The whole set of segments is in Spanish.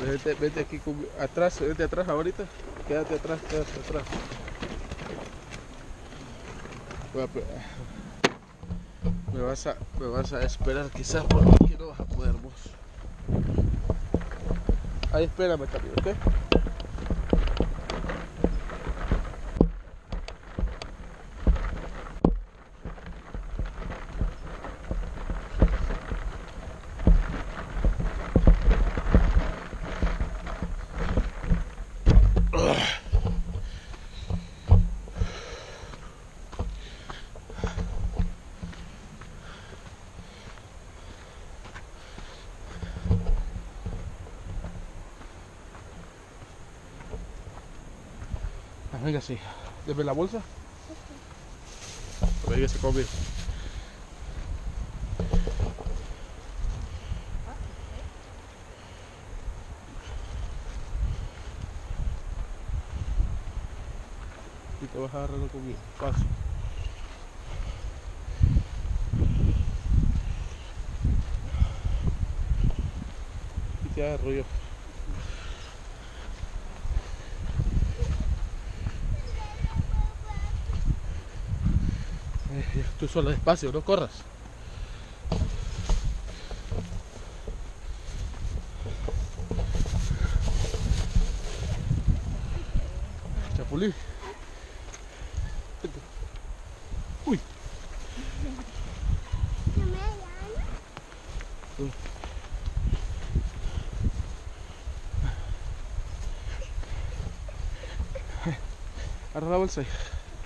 Vete aquí atrás, vete atrás ahorita. Quédate atrás, quédate atrás. Me vas a esperar quizás porque aquí no vas a poder vos. Ahí espérame también, ¿ok? Venga, sí. Deme la bolsa. Venga, se conmigo. Y te vas agarrando conmigo. Paso. Y te agarro yo. Tú solo despacio, no corras. Chapulín. Uy. Agarra la bolsa ahí.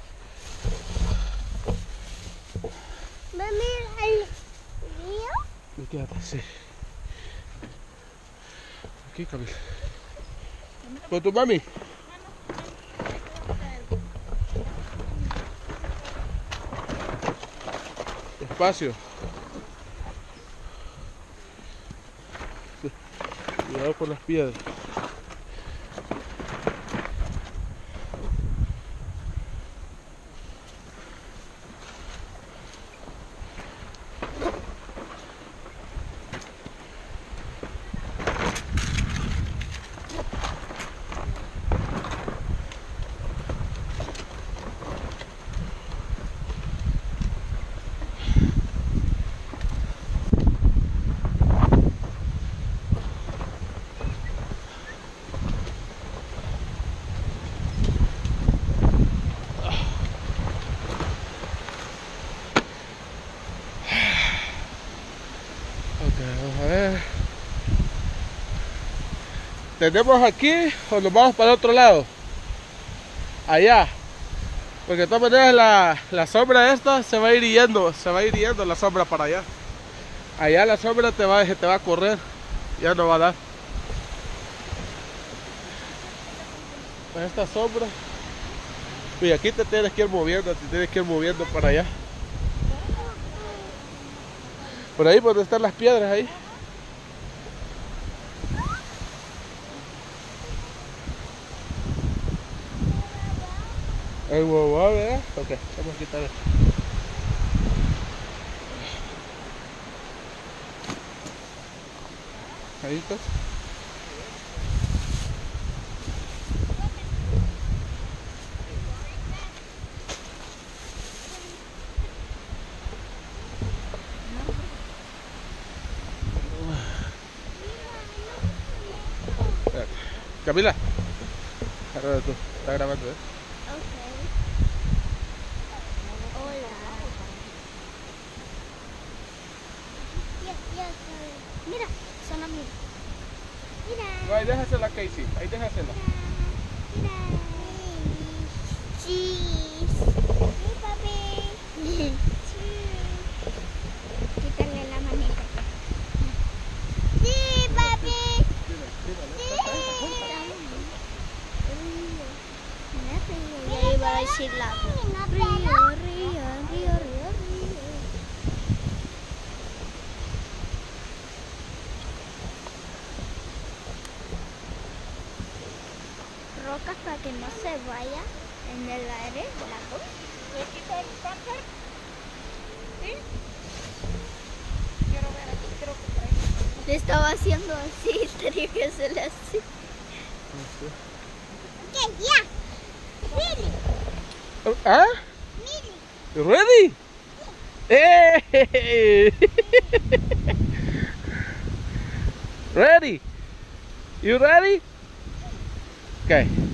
Y quédate, sí. Aquí, Camila. ¿Con tu mami? Despacio. Cuidado con las piedras. Vamos a ver. ¿Tenemos aquí o nos vamos para el otro lado? Allá. Porque de todas maneras la sombra esta se va a ir yendo la sombra para allá. Allá la sombra te va a correr, ya no va a dar. Pues esta sombra. Y aquí te tienes que ir moviendo, para allá. Por ahí, por donde están las piedras ahí. El guau, ¿verdad? Ok, vamos a quitar esto. Ahí está. Camila, ahora tú, está grabando, ¿eh? Mira, son amigos. Mira. No, ahí déjasela, Casey. Ahí déjasela. Mira. Cheese. Sí, papi. Quítale la manita. Sí, papi. Sí. Ya iba a decir la río. Rocas para que no se vaya en el aire de la cosa. ¿Le quito el pamper? ¿Sí? Quiero ver aquí, creo que por ahí. Le estaba haciendo así, tenía que hacerle así. Ok, ya. Ready. ¿Ah? Ready. Ready? Hey! Ready? You ready? Okay.